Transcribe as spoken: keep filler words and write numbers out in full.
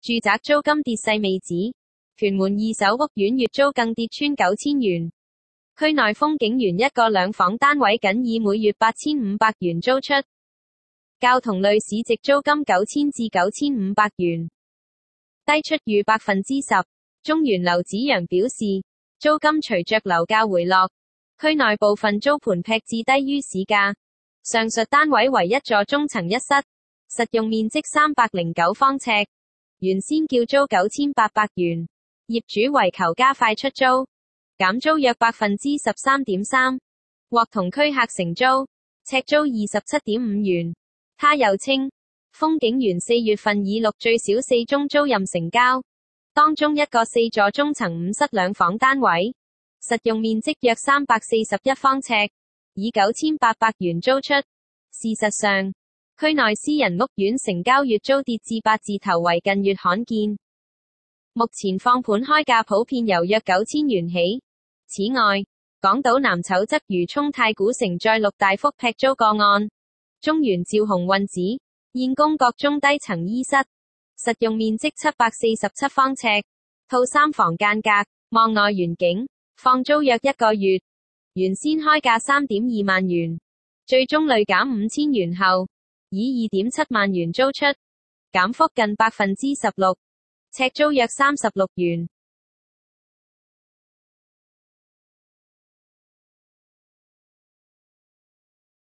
住宅租金跌勢未止，屯門二手屋苑月租更跌穿九千元。區內風景園一個兩房單位僅以每月八千五百元租出，較同類市值租金九千至九千五百元，低出逾百分之十。中原劉子陽表示，租金隨着樓價回落，區內部分租盤劈至低於市價。上述單位為一座中層一室，實用面積三百零九方尺，原先叫租九千八百元，業主為求加快出租，減租約百分之十三點三，獲同區客承租，尺租二十七點五元。他又稱，風景園四月份已錄最少四宗租賃成交，當中一個四座中層五室兩房單位，實用面積約三百四十一方尺，以九千八百元租出。事實上，區內私人屋苑成交月租跌至八字頭為近月罕見。目前放盤開價普遍由約九千元起。此外，港島南丑則如涌太古城再錄大幅劈租個案。中原趙鴻運指，現公閣中低層衣室，實用面積七百四十七方尺，套三房間隔，望內園景，放租約一個月，原先開價三點二萬元，最終累減五千元後，以二點七萬元租出，減幅近百分之十六，尺租約三十六元。